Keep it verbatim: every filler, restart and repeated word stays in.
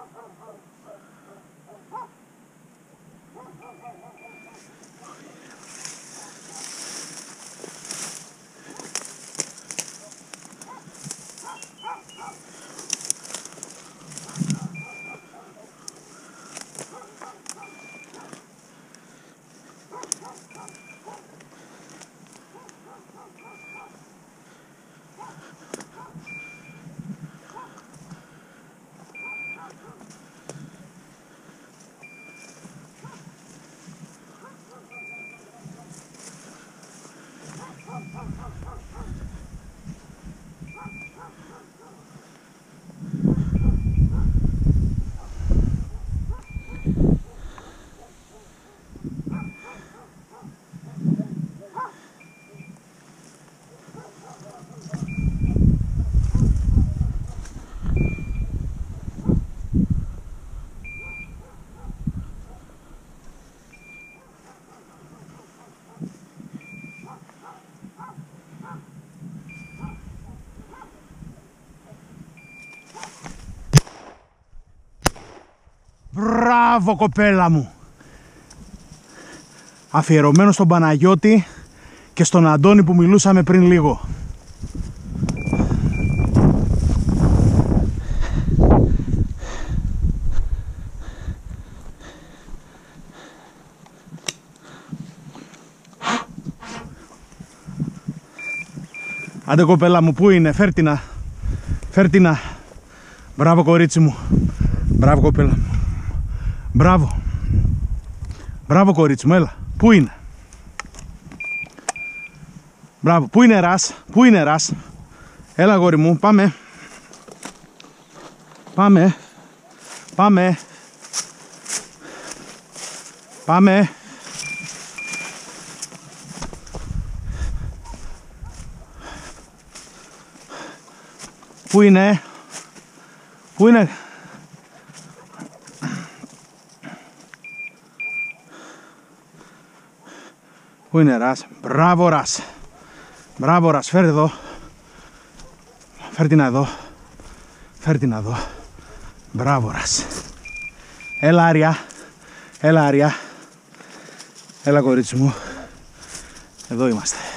Μπράβο κοπέλα μου! Αφιερωμένο στον Παναγιώτη και στον Αντώνη που μιλούσαμε πριν λίγο. Άντε κοπέλα μου, πού είναι, φέρτινα, φέρτινα. Μπράβο κορίτσι μου, μπράβο κοπέλα μου. Μπράβο. Μπράβο κορίτσι μου, έλα. Πού είναι? Μπράβο. Πού είναι Ρας? Πού είναι Ρας? Έλα γόρι μου, πάμε. Πάμε. Πάμε. Πάμε. Πού είναι? Πού είναι? Πού είναι Ρας? Μπράβο Ρας. Μπράβο Ρας, φέρ εδώ. Φέρ την εδώ. Φέρ την εδώ. Μπράβο Ρας. Έλα Άρια. Έλα Άρια. Έλα κορίτσι μου. Εδώ είμαστε.